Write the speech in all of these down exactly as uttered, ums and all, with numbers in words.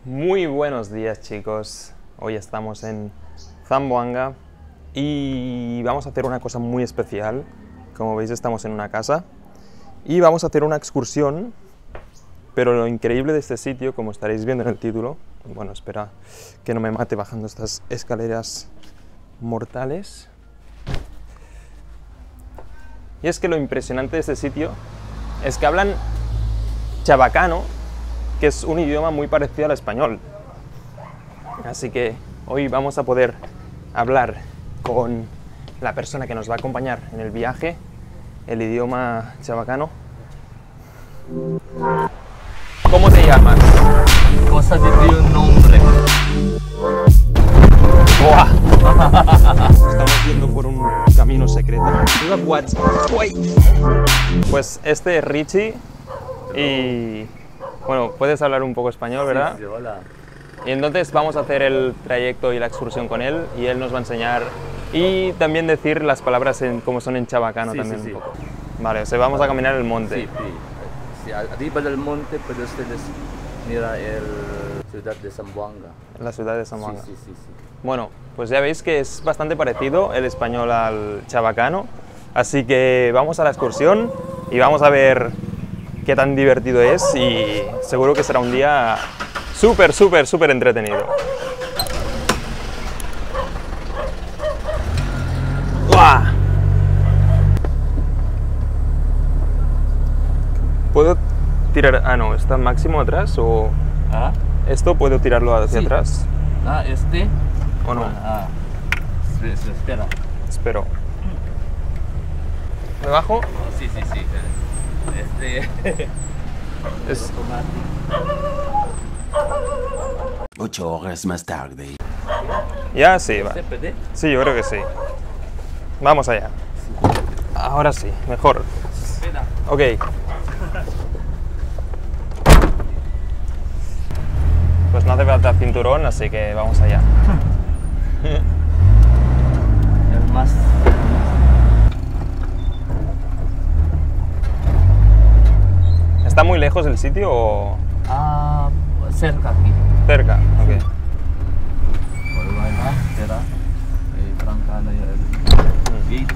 Muy buenos días, chicos. Hoy estamos en Zamboanga y vamos a hacer una cosa muy especial. Como veis, estamos en una casa y vamos a hacer una excursión, pero lo increíble de este sitio, como estaréis viendo en el título, bueno, espera que no me mate bajando estas escaleras mortales, y es que lo impresionante de este sitio es que hablan chabacano, que es un idioma muy parecido al español. Así que hoy vamos a poder hablar con la persona que nos va a acompañar en el viaje, el idioma chabacano. ¿Cómo te llamas? Cosa de tu nombre. Estamos yendo por un camino secreto. Pues este es Richie y... bueno, puedes hablar un poco español, ¿verdad? Sí, sí, hola. Y entonces vamos a hacer el trayecto y la excursión con él y él nos va a enseñar y también decir las palabras en, como son en chabacano Sí, también sí, un sí. poco. Vale, o sea, vamos a caminar el monte. Sí, sí. Sí, arriba del monte pueden ustedes mirar la ciudad de Zamboanga. La ciudad de Zamboanga. Sí, sí, sí, sí. Bueno, pues ya veis que es bastante parecido el español al chabacano, así que vamos a la excursión y vamos a ver qué tan divertido es y seguro que será un día súper, súper, súper entretenido. ¡Uah! ¿Puedo tirar? Ah, no, ¿está máximo atrás o...? ¿Ah? ¿Esto puedo tirarlo hacia Sí. atrás? Ah, este. ¿O no? Ah, espera, espera. Espero. ¿Me bajo? Sí, sí, sí. Este. Es... Ocho horas más tarde. Ya, sí, va. ¿Se puede? Sí, yo creo que sí. Vamos allá. Ahora sí, mejor. Espera. Ok. Pues no hace falta cinturón, así que vamos allá. El más. ¿Está muy lejos el sitio o Ah, cerca aquí. cerca? Ok. Wala, espera. Eh, tranca na yung gate.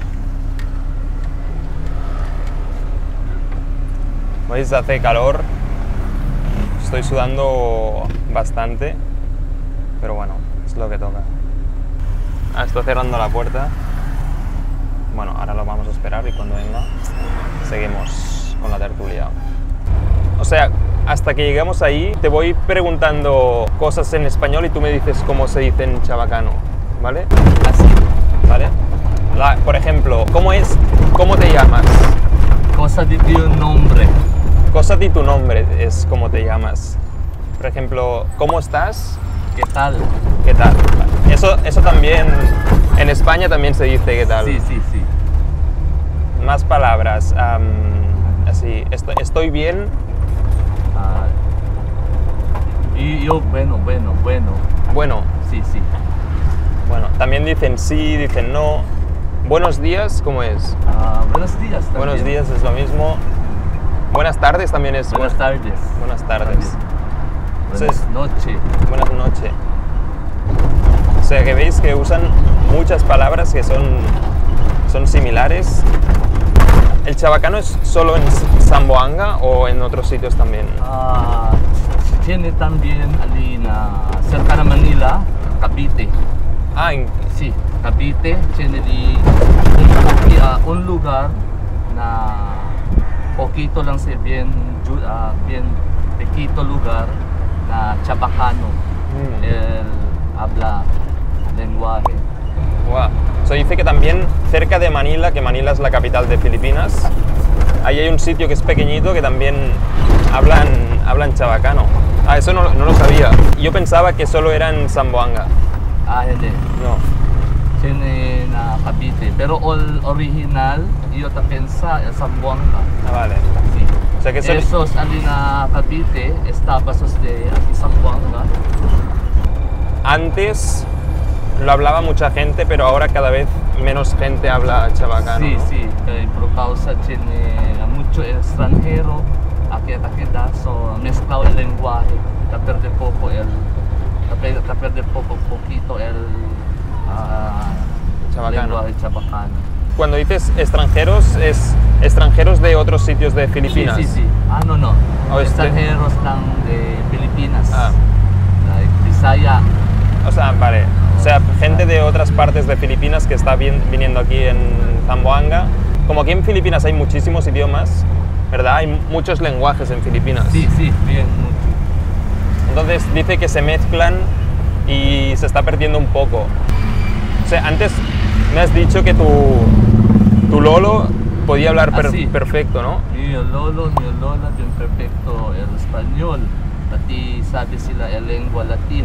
¿Veis? Hace calor. Estoy sudando bastante. Pero bueno, es lo que toca. Ah, estoy cerrando la puerta. Bueno, ahora lo vamos a esperar y cuando venga seguimos con la tertulia. O sea, hasta que lleguemos ahí te voy preguntando cosas en español y tú me dices cómo se dice en chabacano, ¿vale? Así. ¿Vale? La- por ejemplo, ¿cómo es? ¿Cómo te llamas? Cosa de tu nombre. Cosa de tu nombre es cómo te llamas. Por ejemplo, ¿cómo estás? ¿Qué tal? ¿Qué tal? Eso, eso también, en España también se dice ¿qué tal? Sí, sí, sí. Más palabras, am, así, estoy, estoy bien, Ah, y yo, bueno, bueno, bueno. bueno, Sí, sí. bueno, también dicen sí, dicen no. Buenos días, ¿cómo es? Ah, buenos días también. Buenos días es lo mismo. Buenas tardes también es. Buenas tardes. Buenas tardes. Buenas Entonces- noches. Buenas noches. O sea que veis que usan muchas palabras que son, son similares. ¿El chabacano es solo en Zamboanga o en otros sitios también? Ah, tiene también alina cerca de Manila, Cavite. Ah, en- Sí, Cavite tiene di un, poqui- ah, un lugar na poquito lang sa bien ju- ah, bien pequito lugar na chabacano. Mm. El habla lenguaje. Wow. Se dice que también cerca de Manila, que Manila es la capital de Filipinas, ahí hay un sitio que es pequeñito que también hablan, hablan chabacano. Ah, eso no, no lo sabía. Yo pensaba que solo era en Zamboanga. Ah, hindi. No. Tiene na Cavite. Pero el original, yo te pensa es Zamboanga. Ah, vale. Sí. O sea que eso- Esos alina Cavite, estabas de aquí Zamboanga. Antes lo hablaba mucha gente, pero ahora cada vez menos gente habla chabacano. Sí, ¿no? sí, eh, por causa tiene mucho extranjero aquí, aquí da, so mezclado el lenguaje. se pierde poco el, se pierde poco, poquito el uh, Chabacano. lenguaje chabacano. Cuando dices extranjeros, ¿es extranjeros de otros sitios de Filipinas? Sí, sí, sí. Ah, no, no. Oh, este- Extranjeros están de Filipinas. Ah. Like Bisaya. O sea, vale. O sea, gente de otras partes de Filipinas que está vin- viniendo aquí en Zamboanga. Como aquí en Filipinas hay muchísimos idiomas, ¿verdad? Hay muchos lenguajes en Filipinas. Sí, sí, bien, mucho. Entonces dice que se mezclan y se está perdiendo un poco. O sea, antes me has dicho que tu, tu lolo podía hablar per- Ah, sí. perfecto, ¿no? Mi lolo, mi lola, bien perfecto el español. Pati sabi sila el lengua latin.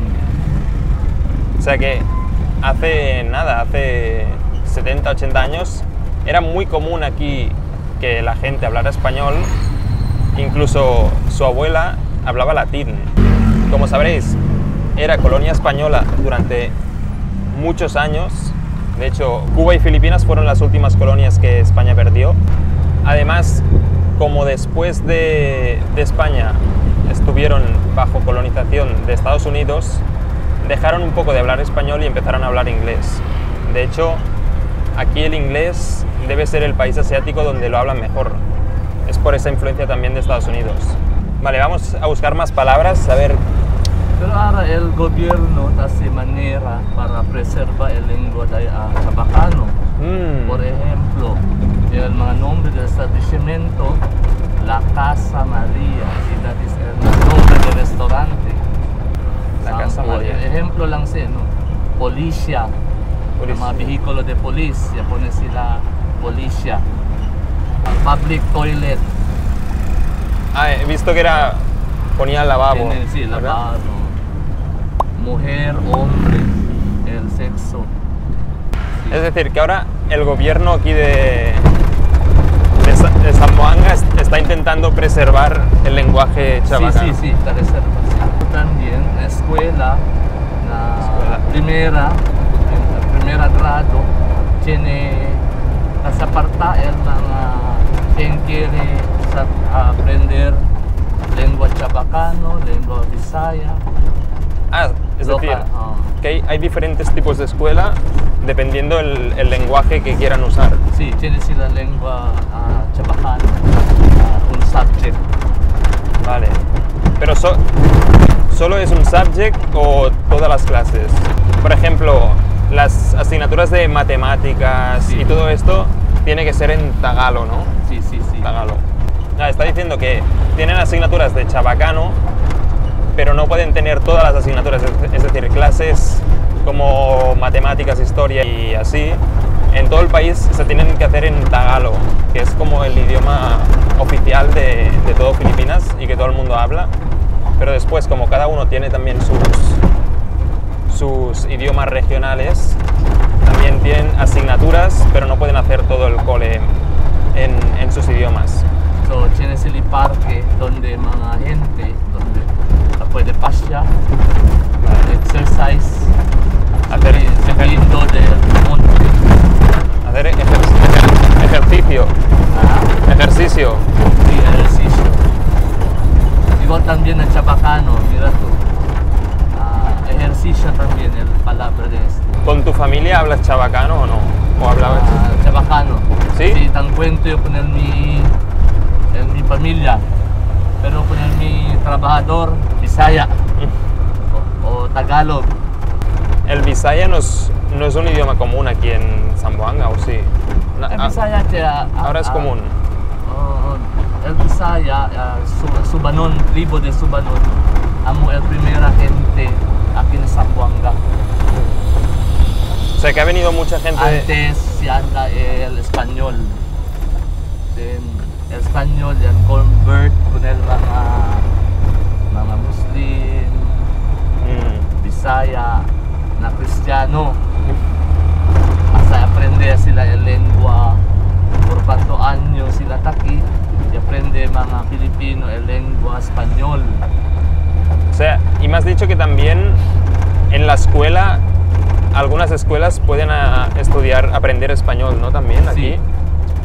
O sea que hace nada, hace setenta, ochenta años, era muy común aquí que la gente hablara español, incluso su abuela hablaba latín. Como sabréis, era colonia española durante muchos años. De hecho, Cuba y Filipinas fueron las últimas colonias que España perdió. Además, como después de, de España estuvieron bajo colonización de Estados Unidos, dejaron un poco de hablar español y empezaron a hablar inglés. De hecho, aquí el inglés debe ser el país asiático donde lo hablan mejor. Es por esa influencia también de Estados Unidos. Vale, vamos a buscar más palabras, a ver. Pero ahora el gobierno hace manera para preservar el lengua de uh, chabacano. Mm, Por ejemplo, el mga nombre del establecimiento, La Casa María, y that is el nombre del restaurante. La Casa Sampo, María. Ejemplo lang siya, no? Polisya. Polisya. Mga bihikulo de polis, pone sila polisya. Public toilet. ah, he visto que era, ponía lavabo. Tiene, sí, ¿verdad? lavado. Mujer, hombre, el sexo. Sí. Es decir, que ahora el gobierno aquí de, de, Sa- de Zamboanga est- está intentando preservar el lenguaje chabacano. Sí, sí, sí, la reserva. Sí. También la escuela, la Escuela. primera, el primera grado, tiene casa aparta el mga quien quiere sa- aprender lengua chabacano, lengua bisaya. Ah, es Local, decir, ah. que hay, hay diferentes tipos de escuela dependiendo el, el lenguaje que quieran usar. Sí, tiene sí la lengua ah, chabacano, ah, un subject. Vale. Pero so- ¿solo es un subject o todas las clases? Por ejemplo, las asignaturas de matemáticas Sí. y todo esto tiene que ser en tagalo, ¿no? Sí, sí, sí. Tagalo. Ah, está diciendo que tienen asignaturas de chabacano, pero no pueden tener todas las asignaturas, es- es decir, clases como matemáticas, historia y así. En todo el país se tienen que hacer en tagalo, que es como el idioma oficial de, de todo Filipinas y que todo el mundo habla. Pero después, como cada uno tiene también sus, sus idiomas regionales, también tienen asignaturas, pero no pueden hacer todo el cole en, en sus idiomas. So, tiene sili parque donde mga gente, donde ah, puede pasear, exercise, Hacer, sí, ejer- subiendo del monte. hacer ejer- ejer- ejercicio, Ah, ejercicio. sí, ejercicio. Igual también el chabacano, mira tú. Ah, ejercicio también el palabra de esto. ¿Con tu familia hablas chabacano o no? ¿O hablabas? Ah, chabacano. ¿Sí? Sí, tan cuento yo con el mi, en mi familia. Pero con el mi trabajador, Bisaya o, o Tagalog. El Bisaya no es, no es un idioma común aquí en Zamboanga, ¿o sí? Na- El ah, Bisaya kaya, ah, ahora es ah, común. oh, el Bisaya, ah, Su- Subanon, tribu de Subanon, amo el primera gente aquí en Zamboanga. O sea que ha venido mucha gente. Antes si anda el español. Then, el español yan convert con el mga mga Muslim, Mm, Bisaya, na Kristiyano. Hasta aprender sila el lengua por cuanto años sila taki y aprende mga Pilipino el lengua español. o sea, y me has dicho que también en la escuela, algunas escuelas pueden ah, estudiar, aprender español, ¿no? También aquí. Sí.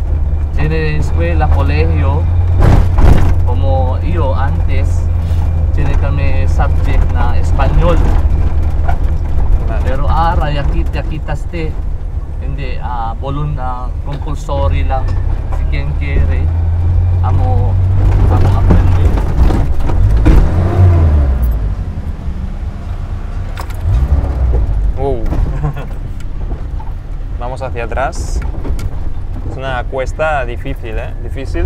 Tiene escuela, colegio, como yo antes, tiene kami subject na Espanyol. Vale. Pero ara, yakit, yakitaste. Hindi, ah, bolon na compulsory lang si Kenkere. Amo, amo aprende. Uh. Vamos hacia atrás. Es una cuesta difícil, ¿eh? Difícil.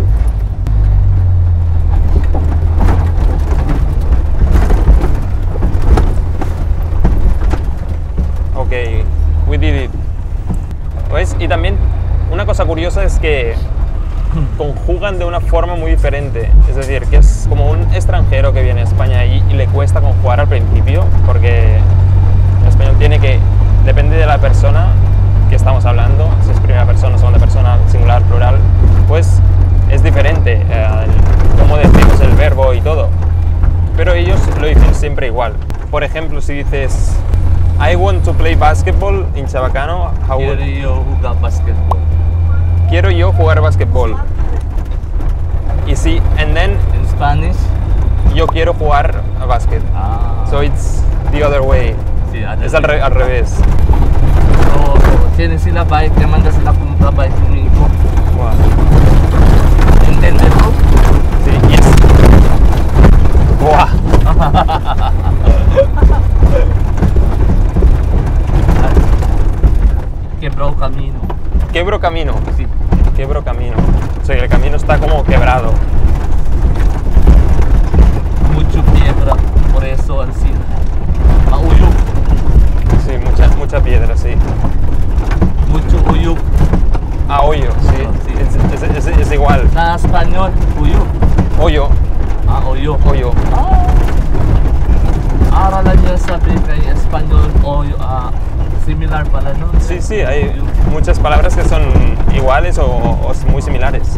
Ok, we did it. ¿Ves? Y también una cosa curiosa es que conjugan de una forma muy diferente. Es decir, que es como un extranjero que viene a España y, y le cuesta conjugar al principio, porque el español tiene que, depende de la persona que estamos hablando, si es primera persona, segunda persona, singular, plural, pues es diferente eh, cómo decimos el verbo y todo. Pero ellos lo dicen siempre igual. Por ejemplo, si dices I want to play basketball in Chabacano, how would... Quiero yo jugar basketball. Quiero yo jugar basquetbol. Y sí, and then In Spanish? yo quiero jugar a básquet. Ah. So it's the other way. Sí, other Es al, way. re- al revés. So, so, tienen sila bike, te manda sila pumunta bike conmigo. Wow. ¿Entiendes tú? Sí, yes. Wow. Quebró camino. Quebro camino. Sí. Quebro camino. O sea, que el camino está como quebrado. Mucho piedra, por eso así. Mauyuk. Sí, mucha, mucha piedra, sí. Mucho uyuk. Ah, hoyo, sí. Ah, sí. Es, es- es- es igual. Na español, uyuk. Hoyo, Ah, uyuk. hoyo. Aralan niya sabi kay Espanyol o ah, similar pala, no? Sí, sí, hay muchas palabras que son iguales o, o muy similares.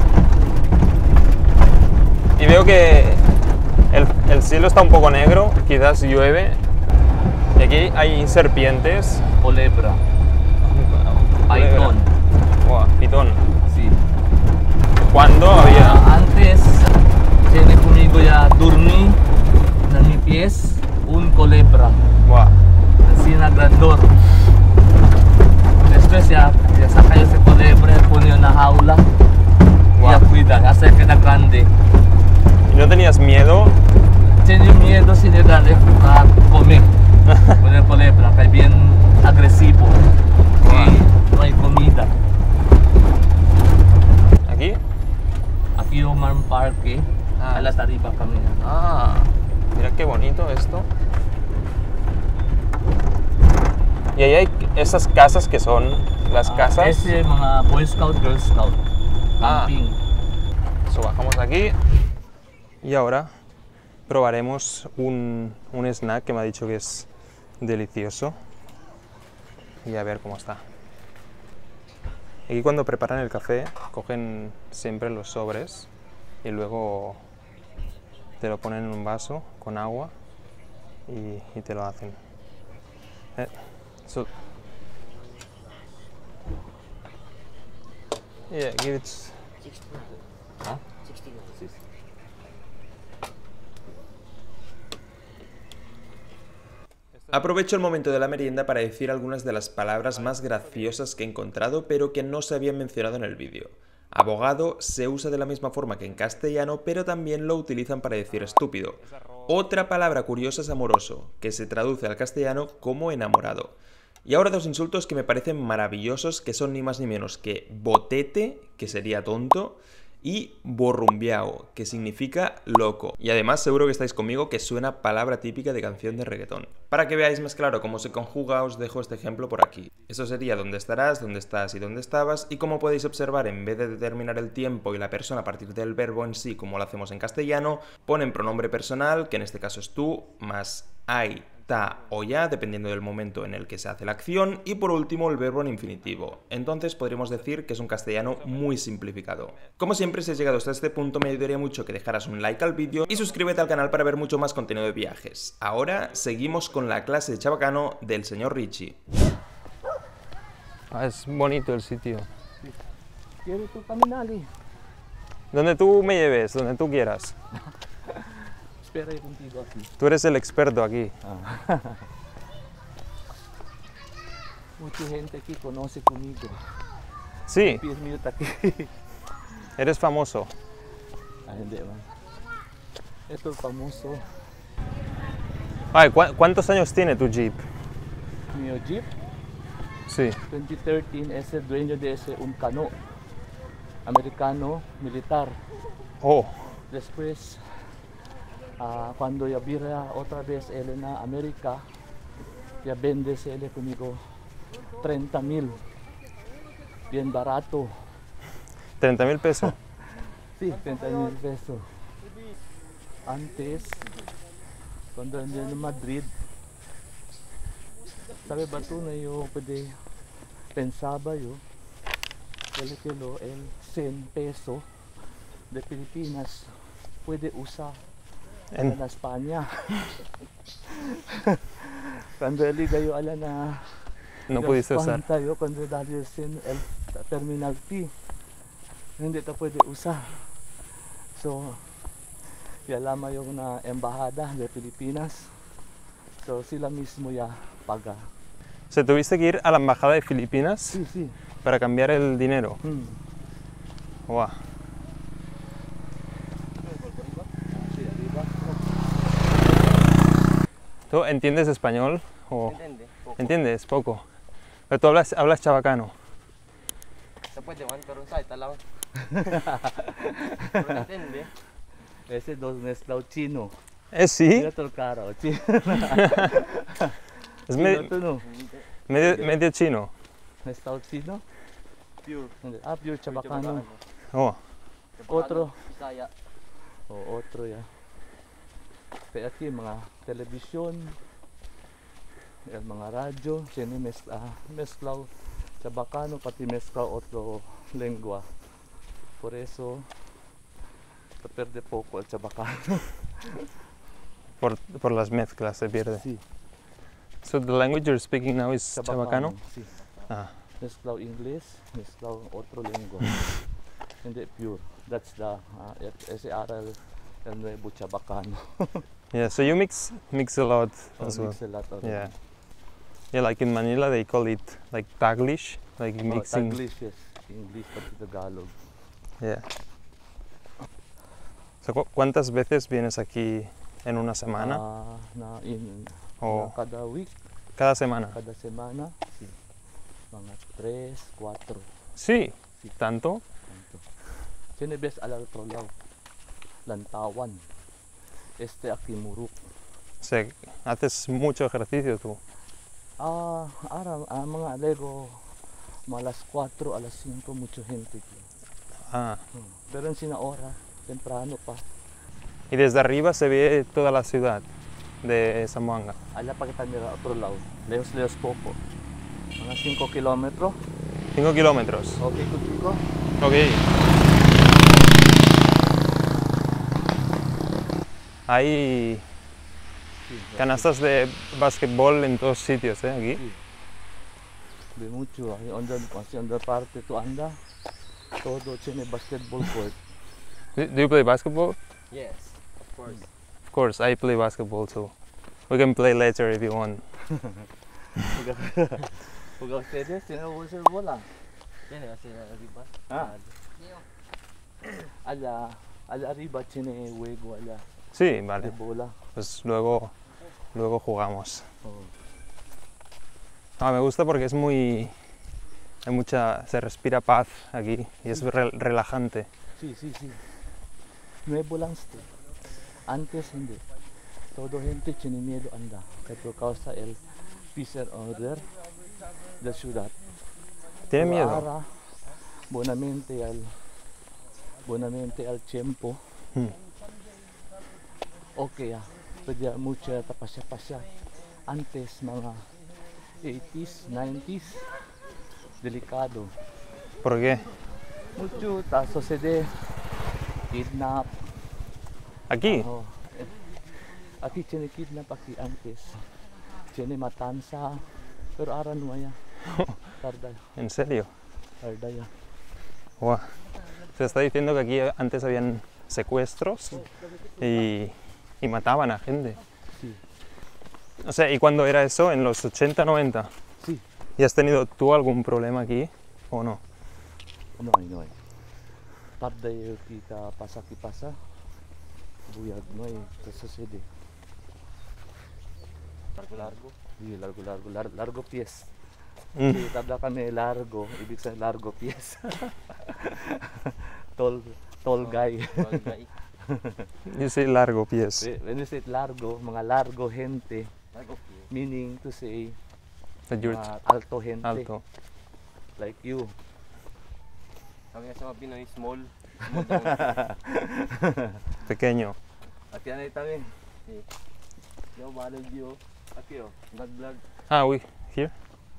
Y veo que el, el cielo está un poco negro, quizás llueve. Y aquí hay serpientes. Culebra. Python. Wow, pitón. Sí. ¿Cuándo había? Ah, antes, tiene conmigo ya dormí en mi pies un culebra. Wow. Así na grandor. Después ya, ya saca ese culebra, pone en una jaula y Wow. ya cuida, hasta que queda grande. ¿Y no tenías miedo? Tenía miedo si le darle a comer con el culebra, que es bien agresivo y no hay comida. ¿Aquí? Aquí Omar Parque, Ah. a la tarifa camina. Ah, mira qué bonito esto. Y ahí hay esas casas que son las casas. Ese mga Boy Scout, Girl Scout. Ah. Camping. So, bajamos aquí y ahora probaremos un, un snack que me ha dicho que es delicioso y a ver cómo está. Aquí cuando preparan el café cogen siempre los sobres y luego te lo ponen en un vaso con agua y, y te lo hacen. Eh, so, yeah, give it. ¿Ah? Aprovecho el momento de la merienda para decir algunas de las palabras más graciosas que he encontrado pero que no se habían mencionado en el vídeo. Abogado se usa de la misma forma que en castellano, pero también lo utilizan para decir estúpido. Otra palabra curiosa es amoroso, que se traduce al castellano como enamorado. Y ahora dos insultos que me parecen maravillosos, que son ni más ni menos que botete, que sería tonto, y borrumbiao, que significa loco. Y además seguro que estáis conmigo que suena palabra típica de canción de reggaetón. Para que veáis más claro cómo se conjuga, os dejo este ejemplo por aquí. Eso sería dónde estarás, dónde estás y dónde estabas, y como podéis observar, en vez de determinar el tiempo y la persona a partir del verbo en sí, como lo hacemos en castellano, ponen pronombre personal, que en este caso es tú, más hay, ta o ya, dependiendo del momento en el que se hace la acción, y por último el verbo en infinitivo. Entonces podríamos decir que es un castellano muy simplificado. Como siempre, si has llegado hasta este punto, me ayudaría mucho que dejaras un like al vídeo y suscríbete al canal para ver mucho más contenido de viajes. Ahora seguimos con la clase de chabacano del señor Richie. Ah, es bonito el sitio. ¿Quieres tú caminar? Donde tú me lleves, donde tú quieras. esperaré contigo aquí. Tú eres el experto aquí. Ah. Mucha gente aquí conoce conmigo. Sí, diez minutos aquí. eres famoso. Ah, hindi man. Ito famoso. Ay, ¿cu- ¿cuántos años tiene tu Jeep? Mio Jeep. Sí. twenty thirteen, ese dueño de ese un cano. Americano, militar. Oh, Después, ah, cuando ya vira otra vez él en América, ya vende él conmigo treinta mil. Bien barato. treinta mil pesos. Sí, treinta mil pesos. Antes, cuando andyan en Madrid, sabi ba ito na yung pwede pensaba yun, el kilo, el cien peso de Pilipinas puede usar En- en España. Cuando ligayo ala na No pudiste usar. tayo, cuando dali sin el terminal fee, hindi ito pwede usar. So, yalama yung na embajada de Pilipinas. So, sila mismo ya paga. O sea, tuviste que ir a la embajada de Filipinas Sí, sí. para cambiar el dinero. Hmm. Wow. Sí, arriba. ¿Tú entiendes español? O Entiende, poco. ¿Entiendes? Poco. Pero tú hablas, hablas chabacano. Se puede man, pero un salta lang. Pero entiende. Ese dos mezclado chino. ¿Es sí? Mira todo el caro, chino. Es Chino me- to, no? medio, medio chino. Mezclado chino. Pure. Hindi. Ah, pure chabacano. Oh, Otro. Bisaya. O otro ya. Kaya aquí mga telebisyon, el mga radyo, sino mes, ah, mezclao chabacano, pati mezclao otro lengua. Por eso, se pierde poco el chabacano. por, por las mezclas se pierde. Sí, So the language you're speaking now is chabacano? Sí. Ah, Mezclao English, mezclao otro lengua. Hindi pure. That's the, ah, et- ese aral el nuevo chabacano. yeah, so you mix mix a lot Oh, as well. mix a lot of Yeah. Yeah, like in Manila they call it like Taglish, like Oh, mixing. Taglish, yes. English pati Tagalog. Yeah. So, cu- ¿cuántas veces vienes aquí en una semana? Ah, na in O na kada week, cada semana? kada semana, sí. Mga tres, cuatro, Sí, Sí. tanto. tanto. Sinibes al otro lado, Lantawan. Este aquí Muruk. O sea, haces mucho ejercicio tú. Ah, ara, ah, mga Lego, mga alas cuatro, alas cinco, mucha gente aquí. Ah, Hmm. Pero en sina hora, temprano pa. y desde arriba se ve toda la ciudad de Zamboanga. Ala pa kita nila otro lado, lejos lejos poco. Mga cinco kilometro. Cinco kilómetros. Okay, contigo? Ok. Hay Sí, canastas de básquetbol en todos sitios, ¿eh? Aquí. Sí. De mucho, ahí onda, kasi onda parte tu anda, todo tiene basketball court. Do do you play basketball? Yes, of course. Of course, I play basketball too. We can play later if you want. Pag ustedes, tiene uso bola. Tiene kasi arriba. Ah. Ala, ala arriba tiene juego, ala, Sí, de vale. bola. Pues luego, luego jugamos. Oh. No, me gusta porque es muy... Hay mucha... Se respira paz aquí y es re- relajante. Sí, sí, sí. Nuevo lang esto. Antes hindi. Todo gente tiene miedo anda. Kaya por causa el peace and order de la ciudad. ¿Tiene Pero miedo? ahora, buenamente al buenamente al tiempo. Hmm. Okay, ah. Pwede mucha tapasya-pasya. Antes mga eighties, nineties, delikado. ¿Por qué? Mucho ta sucede kidnap. Aquí. Oh, eh, aquí tiene kidnap aquí antes. Tiene matanza. Pero ahora no hay. Tarda, ¿En serio? tarda ya. Guau. Se está diciendo que aquí antes habían secuestros y, y y mataban a gente. Sí. O sea, ¿y cuándo era eso? ¿En los ochenta, noventa? Sí. ¿Y has tenido tú algún problema aquí o no? No hay, no hay. Parday kita pasa que pasa. Buyag, no hay. ¿Qué sucede? Largo largo. Sí, largo, largo, lar- largo pies. Mm. Si tabla kami largo, ibig sabihin largo pies. tall, tall guy. Tall guy. Yo soy largo pies. When you say largo, mga largo gente, Largo pie. meaning to say That you're mga alto gente, alto. like you. Sabi nga sa mga Pinoy, small. Small down. Pequeño. At yan ay tabi. Yo, bottom view. Aquí oh, vlog vlog. Ah, we here.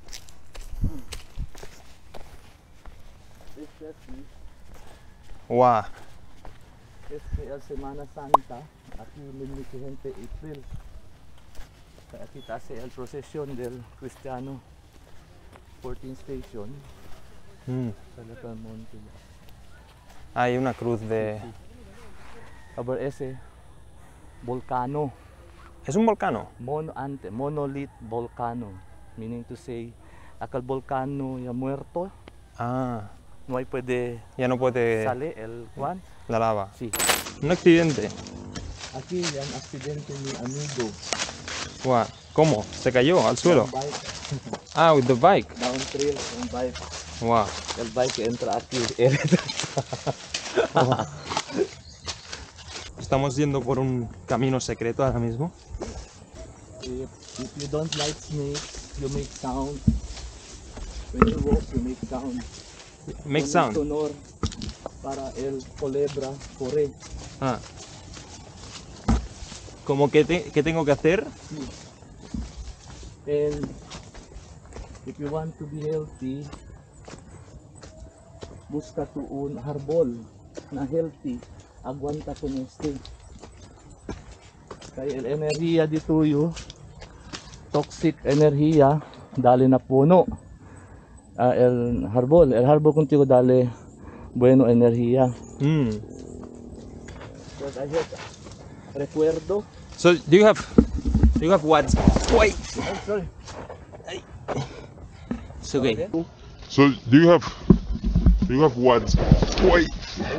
Especially, Wow. este el Semana Santa, aquí may gente April. Kaya kita hace el procesión del Cristiano fourteenth Station Mm. sa Lacan Monte. Hay una cruz de... Aber ese, volcano, ¿Es un volcano? mono ante, monolith volcano, meaning to say, aquel volcano ya muerto, Ah, no hay puede ya no puede sale el Juan. la lava. Sí. Un accidente. Aquí yan accidente mi amigo. Wow. ¿Cómo? ¿Se cayó al suelo? Yung bike, Ah, with the bike. down trail, yung bike. Wow. El bike entra aquí. Estamos yendo por un camino secreto ahora mismo. if, if you don't like snakes, you make sound. When you walk, you make sound. Make Con sound. el sonor para el culebra corre. Ah. ¿Cómo que, te- qué tengo que hacer? And if you want to be healthy, busca tu un harbol na healthy. Aguanta con este. Kaya el enerhiya dito yo, toxic enerhiya, dali na puno. Ah, el harbol, el harbol contigo dali bueno enerhiya. Mm. But I have recuerdo. So, do you have... Do you have what? Wait. I'm sorry. It's okay. So do you have do you have what? Wait.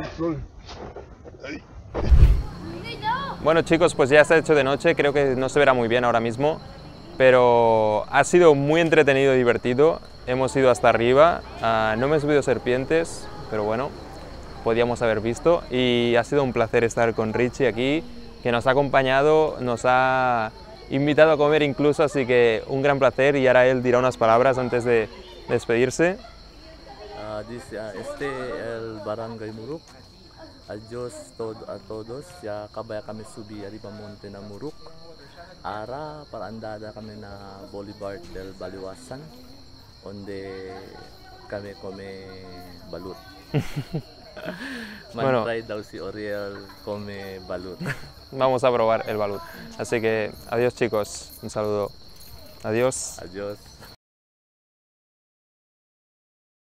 Bueno chicos, pues ya se ha hecho de noche, creo que no se verá muy bien ahora mismo, pero ha sido muy entretenido y divertido. Hemos ido hasta arriba, ah, no me he subido serpientes, pero bueno, podíamos haber visto, y ha sido un placer estar con Richie aquí, que nos ha acompañado, nos ha invitado a comer incluso, así que un gran placer, y ahora él dirá unas palabras antes de despedirse. Ah, this, ah, este el Barangay Muruk. Adios todo, a todos. Ya kabaya kami subi arriba monte na Muruk. Ara para andada kami na Boulevard del Baliwasan. Onde kami come balut. Bueno. Man try daw si Oriel come balut. Vamos a probar el balut. Así que adiós chicos, un saludo. Adiós. Adios.